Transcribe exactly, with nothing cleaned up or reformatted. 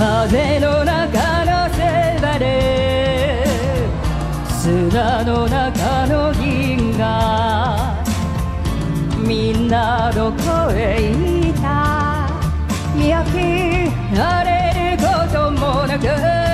風の中のせばで砂の中の銀河みんなどこへ行った見飽きられることもなく